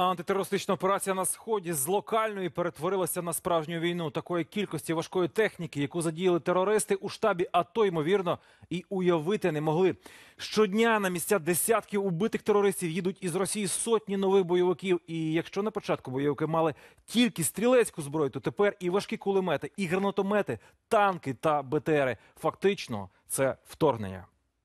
Антитерористична операція на Сході з локальної перетворилася на справжню війну. Такої кількості важкої техніки, яку задіяли терористи у штабі АТО, ймовірно, і уявити не могли. Щодня на місця десятків убитих терористів їдуть із Росії сотні нових бойовиків. І якщо на початку бойовики мали тільки стрілецьку зброю, то тепер і важкі кулемети, і гранатомети, танки та БТРи. Фактично, це вторгнення.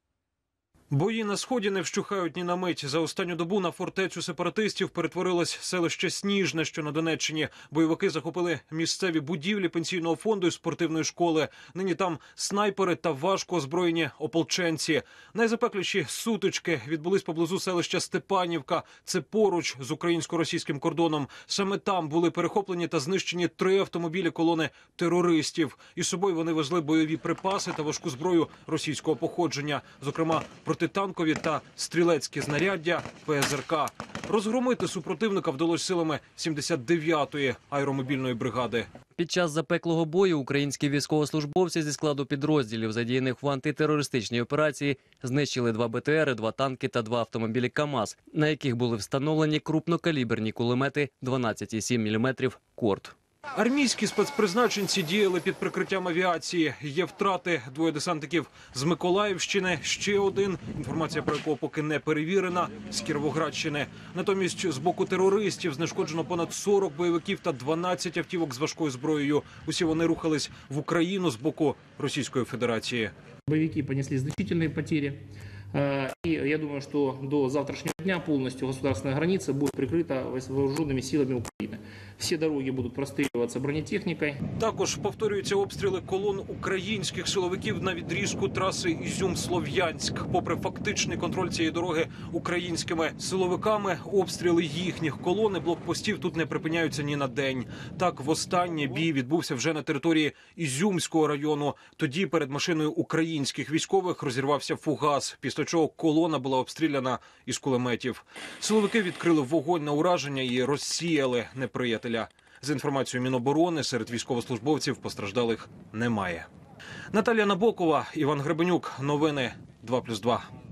Бої на Сході не вщухають ні на мить. За останню добу на фортецю сепаратистів перетворилось селище Сніжне, що на Донеччині. Бойовики захопили місцеві будівлі пенсійного фонду і спортивної школи. Нині там снайпери та важко озброєні ополченці. Найзапекліші сутички відбулись поблизу селища Степанівка. Це поруч з українсько-російським кордоном. Саме там були перехоплені та знищені 3 автомобілі колони терористів. Із собою вони везли бойові припаси та важку зброю російського походження. Зокрема, протитанкові та стрілецькі знаряддя ПЗРК. Розгромити супротивника вдалося силами 79-ї аеромобільної бригади. Під час запеклого бою українські військовослужбовці зі складу підрозділів, задіяних в антитерористичній операції, знищили 2 БТРи, 2 танки та 2 автомобілі КАМАЗ, на яких були встановлені крупнокаліберні кулемети 12,7 мм «Корт». Армійські спецпризначенці діяли під прикриттям авіації. Є втрати. 2 десантників з Миколаївщини, ще 1, інформація про якого поки не перевірена, з Кіровоградщини. Натомість з боку терористів знешкоджено понад 40 бойовиків та 12 автівок з важкою зброєю. Усі вони рухались в Україну з боку Російської Федерації. Бойовики понесли значительные потери. И я думаю, что до завтрашнего дня полностью государственная граница будет прикрыта вооруженными силами Украины. Все дороги будут простреливаться бронетехникой. Також повторюються обстріли колон українських силовиків на відрізку траси Ізюм-Слов'янськ. Попри фактичний контроль цієї дороги українськими силовиками, обстріли їхніх колон і блокпостів тут не припиняються ні на день. Так, востаннє бій відбувся вже на території Ізюмського району. Тоді перед машиною українських військових розірвався фугас, після чого колона була обстріляна із кулеметів. Силовики відкрили вогонь на ураження і розсіяли неприятеля. За інформацією Міноборони, серед військовослужбовців постраждалих немає. Наталія Набокова, Іван Гребенюк. Новини 2+2.